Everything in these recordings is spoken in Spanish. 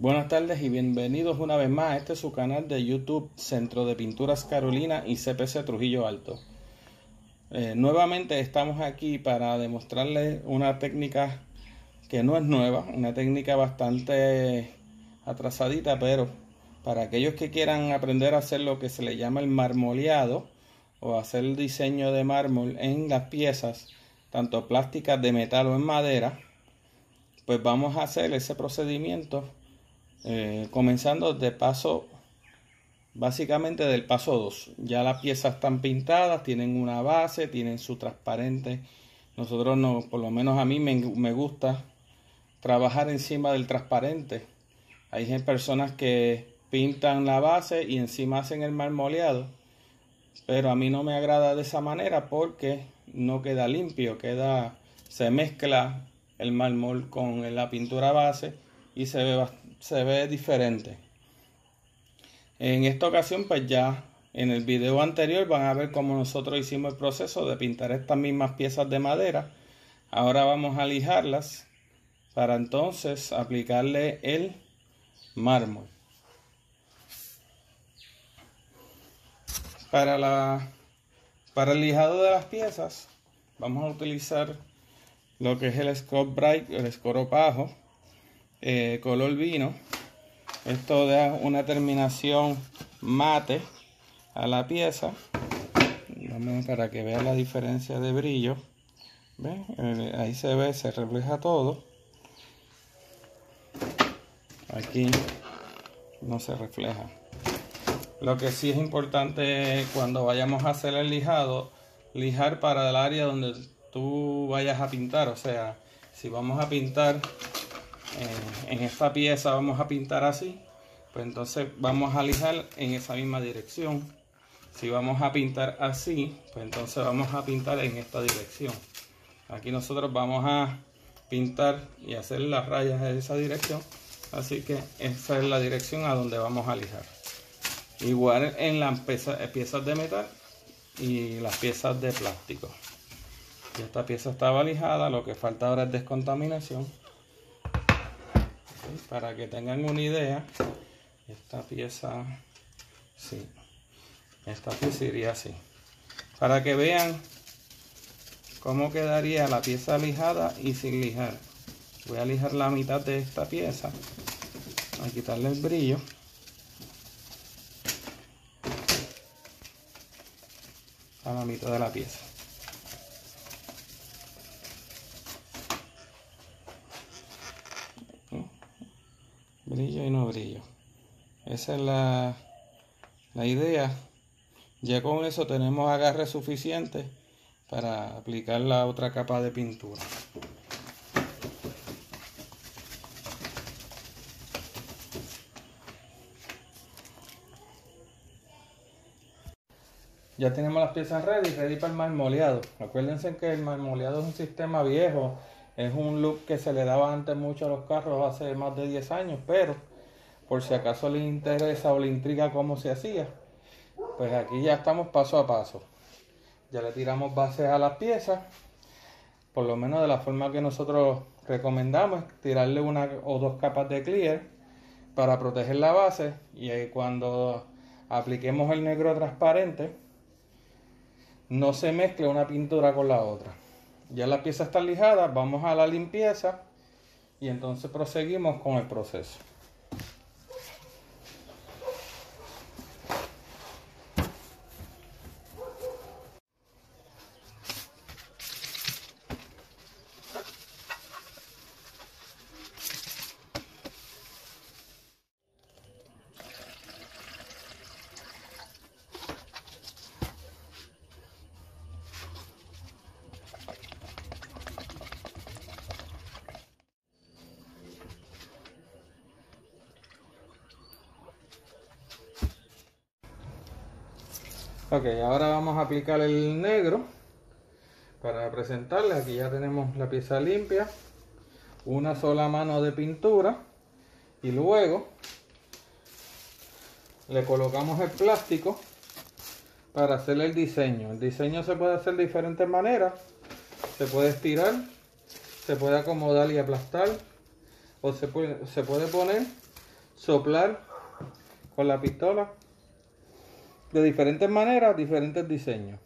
Buenas tardes y bienvenidos una vez más a este su canal de YouTube Centro de Pinturas Carolina y CPC Trujillo Alto. Nuevamente estamos aquí para demostrarles una técnica que no es nueva, una técnica bastante atrasadita, pero para aquellos que quieran aprender a hacer lo que se le llama el marmoleado o hacer el diseño de mármol en las piezas, tanto plásticas, de metal o en madera, pues vamos a hacer ese procedimiento comenzando básicamente del paso 2. Ya las piezas están pintadas, tienen una base, tienen su transparente. Nosotros no, por lo menos a mí me gusta trabajar encima del transparente. Hay personas que pintan la base y encima hacen el marmoleado, pero a mí no me agrada de esa manera porque no queda limpio, se mezcla el mármol con la pintura base y se ve diferente. En esta ocasión, pues ya en el video anterior van a ver cómo nosotros hicimos el proceso de pintar estas mismas piezas de madera. Ahora vamos a lijarlas para entonces aplicarle el mármol. Para el lijado de las piezas vamos a utilizar lo que es el Scotch Brite, el escoropajo, color vino. Esto da una terminación mate a la pieza. Vamos para que vean la diferencia de brillo. ¿Ven? Ahí se ve, se refleja todo. Aquí no se refleja. Lo que sí es importante cuando vayamos a hacer el lijado, lijar para el área donde tú vayas a pintar. O sea, si vamos a pintar en esta pieza, vamos a pintar así, pues entonces vamos a lijar en esa misma dirección. Si vamos a pintar así, pues entonces vamos a pintar en esta dirección. Aquí nosotros vamos a pintar y hacer las rayas en esa dirección, así que esa es la dirección a donde vamos a lijar. Igual en las piezas de metal y las piezas de plástico. Y esta pieza estaba lijada, lo que falta ahora es descontaminación. Para que tengan una idea, esta pieza, sí, esta pieza iría así. Para que vean cómo quedaría la pieza lijada y sin lijar. Voy a lijar la mitad de esta pieza, a quitarle el brillo. A la mitad de la pieza. Brillo y no brillo. Esa es la idea. Ya con eso tenemos agarre suficiente para aplicar la otra capa de pintura. Ya tenemos las piezas ready para el marmoleado. Acuérdense que el marmoleado es un sistema viejo. Es un look que se le daba antes mucho a los carros hace más de 10 años, pero por si acaso les interesa o les intriga cómo se hacía, pues aquí ya estamos paso a paso. Ya le tiramos bases a las piezas, por lo menos de la forma que nosotros recomendamos, tirarle una o dos capas de clear para proteger la base, y ahí cuando apliquemos el negro transparente no se mezcle una pintura con la otra. Ya las piezas están lijadas, vamos a la limpieza y entonces proseguimos con el proceso. Ok, ahora vamos a aplicar el negro para presentarle. Aquí ya tenemos la pieza limpia, una sola mano de pintura, y luego le colocamos el plástico para hacer el diseño. El diseño se puede hacer de diferentes maneras. Se puede estirar, se puede acomodar y aplastar, o se puede poner soplar con la pistola de diferentes maneras, diferentes diseños.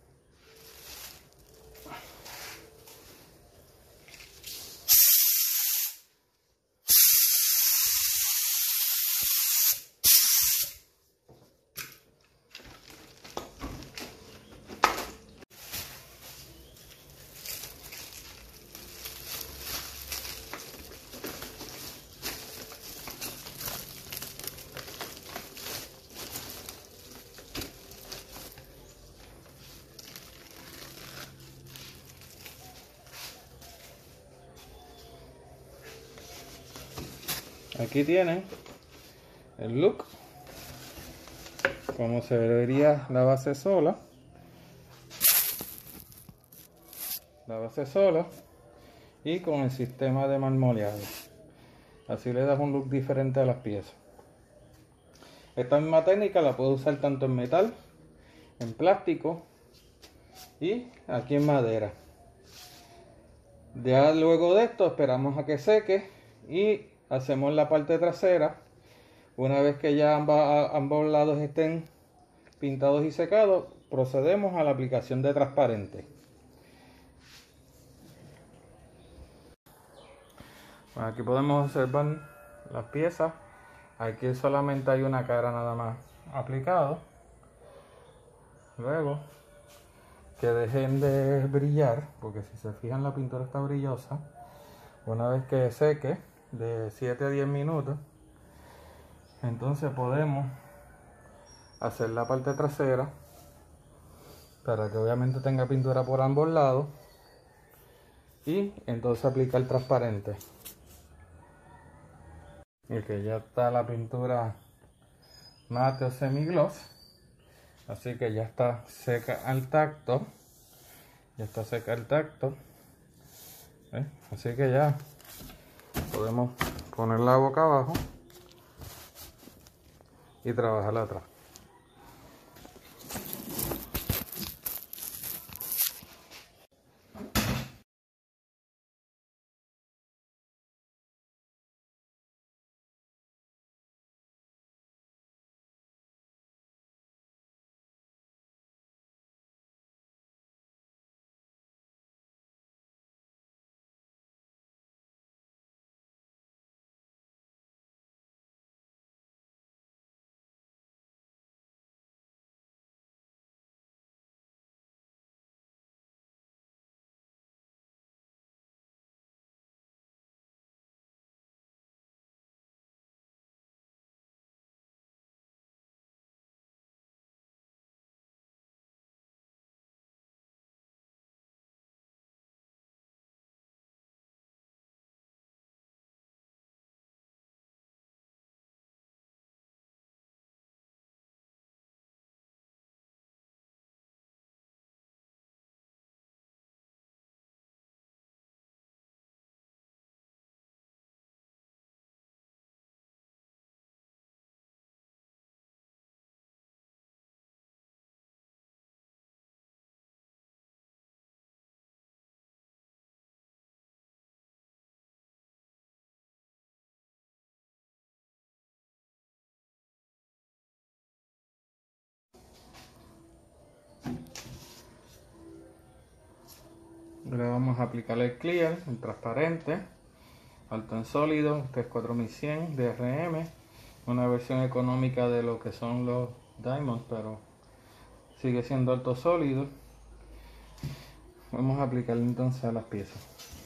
Aquí tienen el look, como se vería la base sola, y con el sistema de marmoleado. Así le das un look diferente a las piezas. Esta misma técnica la puedo usar tanto en metal, en plástico y aquí en madera. Ya luego de esto esperamos a que seque y hacemos la parte trasera. Una vez que ya ambos lados estén pintados y secados, procedemos a la aplicación de transparente. Bueno, aquí podemos observar las piezas. Aquí solamente hay una cara nada más aplicado. Luego que dejen de brillar, porque si se fijan la pintura está brillosa. Una vez que seque de 7 a 10 minutos, entonces podemos hacer la parte trasera para que obviamente tenga pintura por ambos lados y entonces aplicar el transparente. Y que ya está la pintura mate o semigloss, así que ya está seca al tacto. Así que ya podemos ponerla boca abajo y trabajarla atrás. Le vamos a aplicar el clear, el transparente, alto en sólido. Este es 4100 DRM, una versión económica de lo que son los Diamond, pero sigue siendo alto sólido. Vamos a aplicarle entonces a las piezas.